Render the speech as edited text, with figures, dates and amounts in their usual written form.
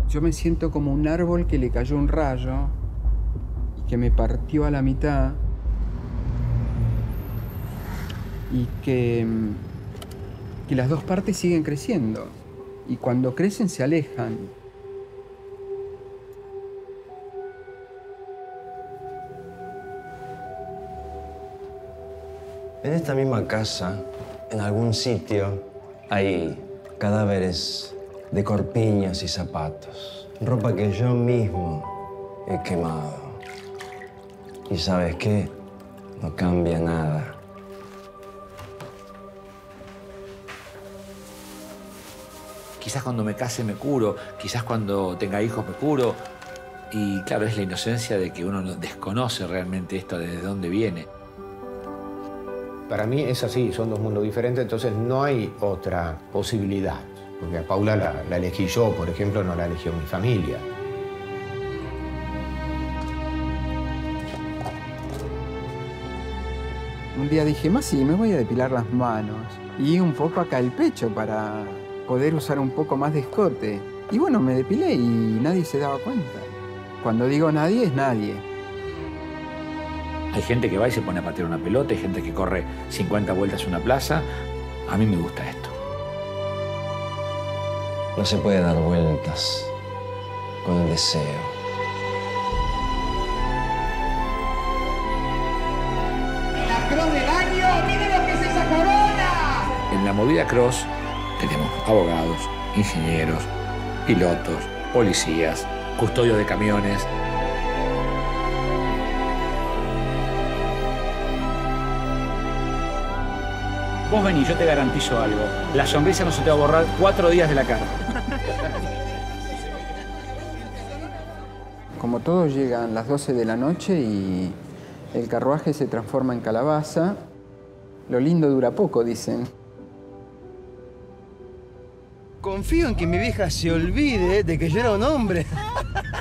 Yo me siento como un árbol que le cayó un rayo y que me partió a la mitad y que las dos partes siguen creciendo y cuando crecen se alejan. En esta misma casa, en algún sitio, hay cadáveres de corpiños y zapatos. Ropa que yo mismo he quemado. ¿Y sabes qué? No cambia nada. Quizás cuando me case me curo, quizás cuando tenga hijos me curo. Y claro, es la inocencia de que uno desconoce realmente esto, desde dónde viene. Para mí es así, son dos mundos diferentes, entonces no hay otra posibilidad. Porque a Paula la elegí yo, por ejemplo, no la eligió mi familia. Un día dije, más sí, me voy a depilar las manos y un poco acá el pecho para poder usar un poco más de escote. Y bueno, me depilé y nadie se daba cuenta. Cuando digo nadie, es nadie. Hay gente que va y se pone a patear una pelota, hay gente que corre 50 vueltas en una plaza. A mí me gusta esto. No se puede dar vueltas con el deseo. ¡La Cross del año! ¡Miren lo que es esa corona! En la movida Cross tenemos abogados, ingenieros, pilotos, policías, custodios de camiones. Vos vení, yo te garantizo algo. La sonrisa no se te va a borrar 4 días de la cara. Como todos llegan las 12 de la noche y el carruaje se transforma en calabaza. Lo lindo dura poco, dicen. Confío en que mi vieja se olvide de que yo era un hombre.